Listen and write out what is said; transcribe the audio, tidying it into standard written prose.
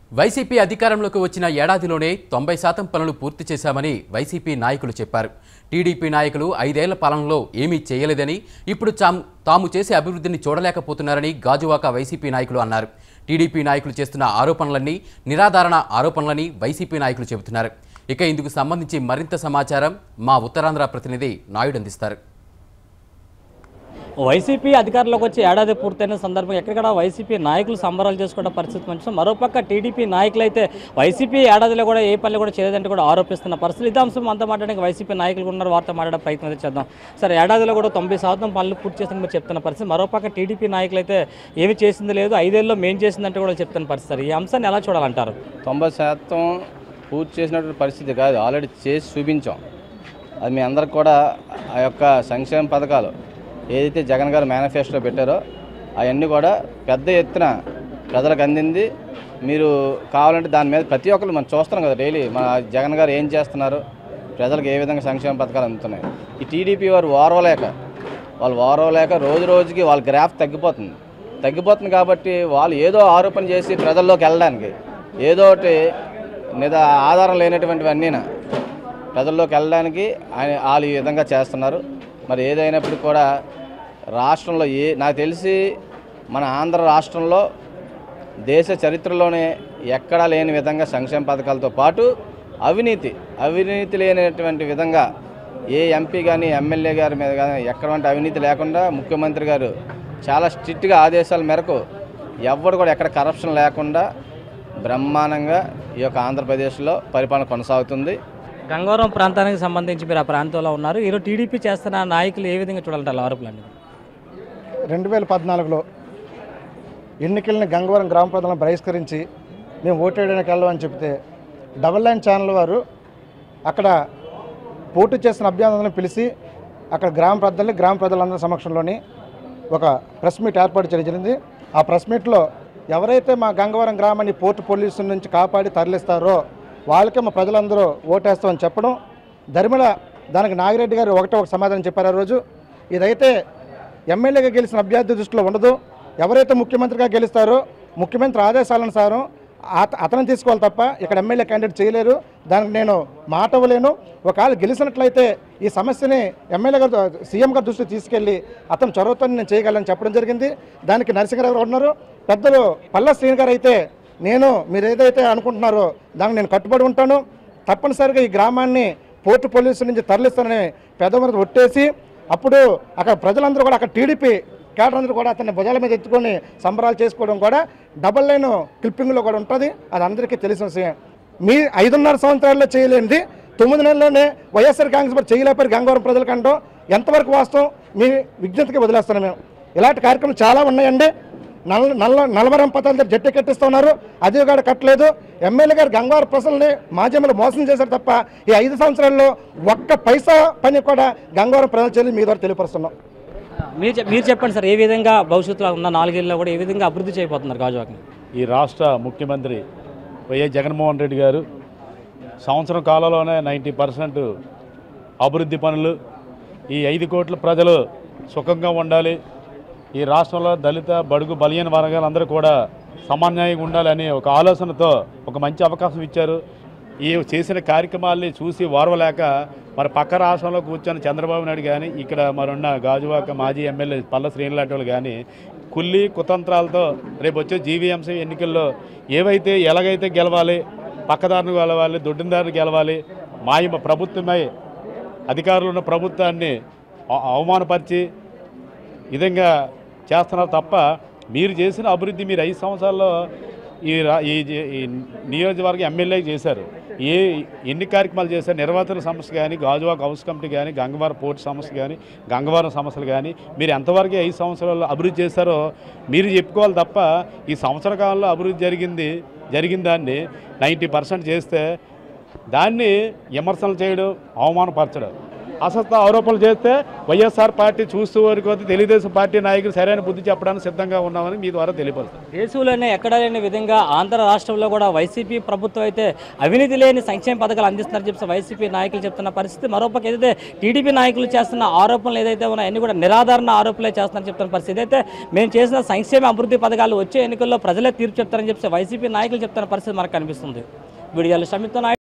YCP అధికారంలోకి వచ్చిన ఏడాదిలోనే 90% పనులు పూర్తి చేశామని వైసీపీ నాయకులు చెప్పారు. టీడీపీ నాయకులు 5 ఏళ్ల పాలనలో ఏమీ చేయలేదని, ఇప్పుడు తాము చేసే అభివృద్ధిని చూడలేకపోతున్నారని గాజువాక వైసీపీ నాయకులు అన్నారు. టీడీపీ నాయకులు చేస్తున్న ఆరోపణలన్నీ నిరాధారణ ఆరోపణలని వైసీపీ నాయకులు చెబుతున్నారు. ఇక ఇందుకు సంబంధించి మరింత సమాచారం మా ఉత్తరాంధ్ర ప్రతినిధి నాయుడు అందిస్తారు. వైసీపీ అధికారంలోకి వచ్చి ఏడాది పూర్తయిన సందర్భంగా ఎక్కడికక్కడ వైసీపీ నాయకులు సంబరాలు చేసుకునే పరిస్థితి మంచి. మరోపక్క టీడీపీ నాయకులు అయితే వైసీపీ ఏడాదిలో కూడా ఏ పనులు కూడా చేయలేదంటే కూడా ఆరోపిస్తున్న పరిస్థితి. ఇదే అంశం అంతా మాట్లాడడానికి వైసీపీ నాయకులు ఉన్నారు. వారితో మాట్లాడే ప్రయత్నం అయితే చేద్దాం. సరే, ఏడాదిలో కూడా 90% పనులు పూర్తి చేస్తుందని మీరు చెప్తున్న పరిస్థితి. మరోపక్క టీడీపీ నాయకులు అయితే ఏమి చేసింది లేదు, 5 ఏళ్ళలో మేం చేసిందంటే కూడా చెప్తున్న పరిస్థితి. ఈ అంశాన్ని ఎలా చూడాలంటారు? 90% పూర్తి చేసినటువంటి పరిస్థితి కాదు, ఆల్రెడీ చేసి చూపించాం. అది మీ అందరికి కూడా ఆ యొక్క సంక్షేమ పథకాలు ఏదైతే జగన్ గారు మేనిఫెస్టోలో పెట్టారో అవన్నీ కూడా పెద్ద ఎత్తున ప్రజలకు అందింది. మీరు కావాలంటే దాని మీద ప్రతి ఒక్కరు మనం చూస్తున్నాం కదా, డైలీ మన జగన్ గారు ఏం చేస్తున్నారు, ప్రజలకు ఏ విధంగా సంక్షేమ పథకాలు అందుతున్నాయి. ఈ టీడీపీ వారు ఓర్వలేక రోజు రోజుకి వాళ్ళ గ్రాఫ్ తగ్గిపోతుంది కాబట్టి వాళ్ళు ఏదో ఆరోపణ చేసి ప్రజల్లోకి వెళ్ళడానికి ఏదో ఒకటి ఆధారం లేనటువంటివన్నీ ప్రజల్లోకి వెళ్ళడానికి వాళ్ళు ఈ విధంగా చేస్తున్నారు. మరి ఏదైనప్పుడు కూడా రాష్ట్రంలో నాకు తెలిసి మన ఆంధ్ర రాష్ట్రంలో దేశ చరిత్రలోనే ఎక్కడా లేని విధంగా సంక్షేమ పథకాలతో పాటు అవినీతి లేనటువంటి విధంగా ఏ ఎంపీ కానీ ఎమ్మెల్యే గారి మీద కానీ ఎక్కడంటే అవినీతి లేకుండా ముఖ్యమంత్రి గారు చాలా స్ట్రిక్ట్గా ఆదేశాల మేరకు ఎవ్వరు కూడా ఎక్కడ కరప్షన్ లేకుండా బ్రహ్మాండంగా ఈ యొక్క ఆంధ్రప్రదేశ్లో పరిపాలన కొనసాగుతుంది. గంగవరం ప్రాంతానికి సంబంధించి మీరు ఆ ప్రాంతంలో ఉన్నారు. ఈరోజు టీడీపీ చేస్తున్న నాయకులు ఏ విధంగా చూడాలంటారు ఆరోపణలు? 2014లో ఎన్నికల్ని గంగవరం గ్రామ ప్రజలను బహిష్కరించి మేము ఓటేయడానికి వెళ్ళమని చెప్తే డబల్ లైన్ ఛానల్ వారు అక్కడ పోటీ చేసిన అభ్యర్థులను పిలిచి అక్కడ గ్రామ ప్రజలందరి సమక్షంలోని ఒక ప్రెస్ మీట్ ఏర్పాటు చేయడం జరిగింది. ఆ ప్రెస్ మీట్లో ఎవరైతే మా గంగవరం గ్రామాన్ని పోర్టు పోలీసుల నుంచి కాపాడి తరలిస్తారో వాళ్ళకే మా ప్రజలందరూ ఓటేస్తామని చెప్పడం. ధర్మల దానికి నాగిరెడ్డి గారు ఒక సమాధానం చెప్పారు. ఆ రోజు ఇదైతే ఎమ్మెల్యేగా గెలిచిన అభ్యర్థి దృష్టిలో ఉండదు, ఎవరైతే ముఖ్యమంత్రిగా గెలుస్తారో ముఖ్యమంత్రి ఆదేశాలనుసారం అతను తీసుకోవాలి తప్ప ఇక్కడ ఎమ్మెల్యే క్యాండిడేట్ చేయలేరు, దానికి నేను మాట ఇవ్వలేను. ఒకవేళ గెలిచినట్లయితే ఈ సమస్యని ఎమ్మెల్యే గారు సీఎం గారి దృష్టికి తీసుకెళ్ళి అతను చొరవతో నేను చేయగలని చెప్పడం జరిగింది. దానికి నరసింహరావు గారు ఉన్నారు, పెద్దలు పల్ల శ్రీని గారు అయితే మీరు ఏదైతే అనుకుంటున్నారో దానికి నేను కట్టుబడి ఉంటాను, తప్పనిసరిగా ఈ గ్రామాన్ని పోర్టు పోలీసుల నుంచి తరలిస్తానని పెద్దమంది ఒట్టేసి అప్పుడు అక్కడ ప్రజలందరూ కూడా అక్కడ టీడీపీ క్యాడర్ అందరూ కూడా అతన్ని భుజాల మీద ఎత్తుకొని సంబరాలు చేసుకోవడం కూడా డబల్ లైన్ క్లిప్పింగ్లో కూడా ఉంటుంది. అది అందరికీ తెలిసిన విషయం. మీ 5.5 సంవత్సరాల్లో చేయలేనిది 9 నెలల్లోనే వైఎస్ఆర్ కాంగ్రెస్ పార్టీ చేయలేపారు గంగవరం ప్రజలకంటూ ఎంతవరకు వాస్తవం మీ విజ్ఞతకి వదిలేస్తున్నాం. మేము ఇలాంటి కార్యక్రమాలు చాలా ఉన్నాయండి. నలవరం పథకాలు జట్టు కట్టిస్తున్నారు, అది కూడా కట్టలేదు. ఎమ్మెల్యే గారు గంగవరం ప్రజల్ని మాధ్యమాలు మోసం చేశారు తప్ప ఈ 5 సంవత్సరాల్లో ఒక్క పైసా పని కూడా గంగవరం ప్రజలు చేయలేదు. మీ ద్వారా తెలియపరుస్తున్నాం. మీరు చెప్పండి సార్, ఏ విధంగా భవిష్యత్తులో ఉన్న 4 ఏళ్ళలో కూడా ఏ విధంగా అభివృద్ధి చేయబోతున్నారు గాజువాకని? ఈ రాష్ట్ర ముఖ్యమంత్రి వైఎస్ జగన్మోహన్ రెడ్డి గారు సంవత్సరం కాలంలోనే 90% అభివృద్ధి పనులు, ఈ 5 కోట్ల ప్రజలు సుఖంగా ఉండాలి, ఈ రాష్ట్రంలో దళిత బడుగు బలహీన వర్గాలందరూ కూడా సమన్యాయంగా ఉండాలని ఒక ఆలోచనతో ఒక మంచి అవకాశం ఇచ్చారు. ఈ చేసిన కార్యక్రమాల్ని చూసి ఓర్వలేక మరి పక్క రాష్ట్రంలో కూర్చొని చంద్రబాబు నాయుడు కానీ ఇక్కడ మరున్న గాజువాక మాజీ ఎమ్మెల్యే పల్ల శ్రీని లాంటి వాళ్ళు కానీ కుల్లి కుతంత్రాలతో రేపు వచ్చే జీవీఎంసీ ఎన్నికల్లో ఏవైతే ఎలాగైతే గెలవాలి, పక్కదారిని గెలవాలి, దొడ్డిదారిని గెలవాలి, ప్రభుత్వమై అధికారులు ఉన్న ప్రభుత్వాన్ని అవమానపరిచి విధంగా చేస్తున్నారు తప్ప మీరు చేసిన అభివృద్ధి మీరు 5 సంవత్సరాల్లో ఈ నియోజకవర్గం ఎమ్మెల్యే చేశారు. ఎన్ని కార్యక్రమాలు చేశారు? నిర్వాచన సమస్య కానీ, గాజువాక హౌస్ కమిటీ కానీ, గంగవరం పోర్టు సమస్య కానీ, గంగవరం సమస్యలు కానీ మీరు ఎంతవరకు 5 సంవత్సరాల్లో అభివృద్ధి చేశారో మీరు చెప్పుకోవాలి తప్ప ఈ సంవత్సర కాలంలో అభివృద్ధి జరిగిన దాన్ని 90% చేస్తే దాన్ని విమర్శలు చేయడం, అవమానపరచడం అసత్య ఆరోపణలు చేస్తే వైఎస్ఆర్ పార్టీ చూస్తూ వరకు తెలుగుదేశం పార్టీ నాయకులు సరైన బుద్ధి చెప్పడానికి సిద్ధంగా ఉన్నామని మీ ద్వారా తెలియపరుస్తాం. దేశంలోనే ఎక్కడా లేని విధంగా ఆంధ్ర రాష్ట్రంలో కూడా వైసీపీ ప్రభుత్వం అయితే అవినీతి లేని సంక్షేమ పథకాలు అందిస్తున్నారని చెప్పి వైసీపీ నాయకులు చెప్తున్న పరిస్థితి. మరోపక్క ఏదైతే టీడీపీ నాయకులు చేస్తున్న ఆరోపణలు ఏదైతే ఉన్నాయో అన్ని కూడా నిరాధారణ ఆరోపణలే చేస్తున్నారని చెప్తున్న పరిస్థితి. అయితే మేము చేసిన సంక్షేమ అభివృద్ధి పథకాలు వచ్చే ఎన్నికల్లో ప్రజలే తీర్పు చెప్తారని చెప్పి వైసీపీ నాయకులు చెప్తున్న పరిస్థితి మనకు కనిపిస్తుంది. వీడియోలో షమిత్తో